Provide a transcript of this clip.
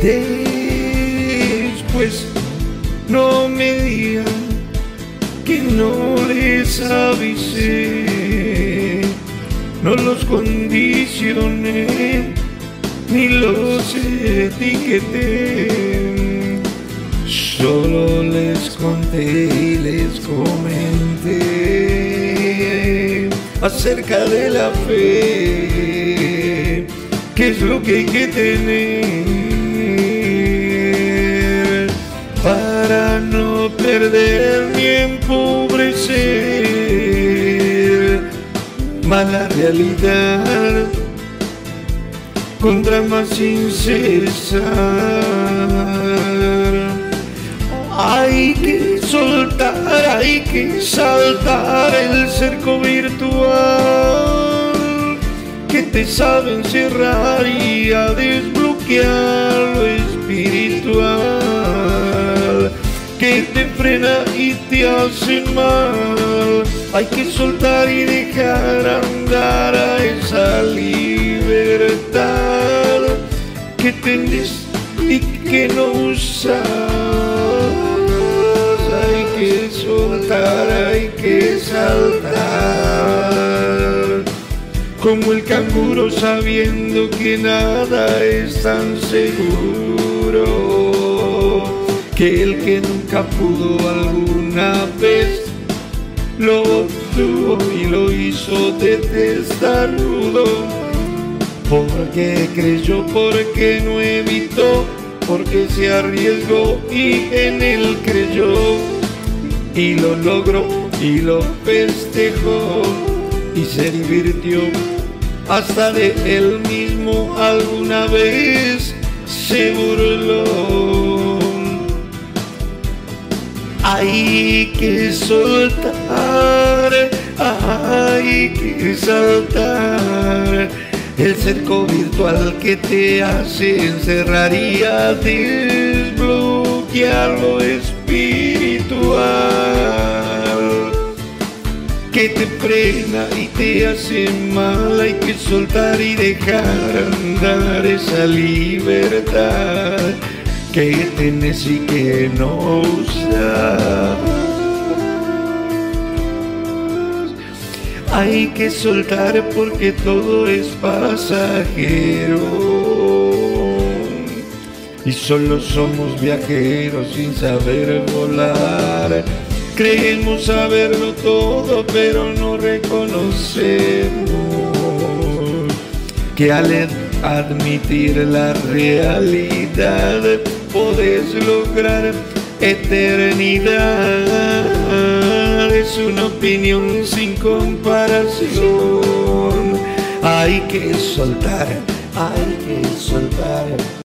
Después no me digan que no les avisé, no los condicioné ni los etiqueté, solo les conté y les comenté acerca de la fe, qué es lo que hay que tener para no perder ni empobrecer. Mala realidad con dramas sin cesar. Hay que soltar, hay que saltar el cerco virtual que te sabe encerrar y a desbloquear lo espiritual que te frena y te hace mal. Hay que soltar y dejar andar a esa libertad que tenés y que no usas. Hay que soltar, hay que saltar como el canguro sabiendo que nada es tan seguro, que el que nunca pudo alguna vez lo obtuvo y lo hizo de testarudo, porque creyó, porque no evitó, porque se arriesgó y en él creyó y lo logró y lo festejó y se divirtió hasta de él mismo alguna vez se burló. Hay que soltar, hay que saltar el cerco virtual que te hace encerrar y a desbloquear lo espiritual que te frena y te hace mal. Hay que soltar y dejar andar esa libertad que tenés y que no usas. Hay que soltar porque todo es pasajero y solo somos viajeros sin saber volar. Creemos saberlo todo pero no reconocemos que al admitir la realidad podés lograr eternidad. Es una opinión sin comparación. Hay que soltar, hay que soltar.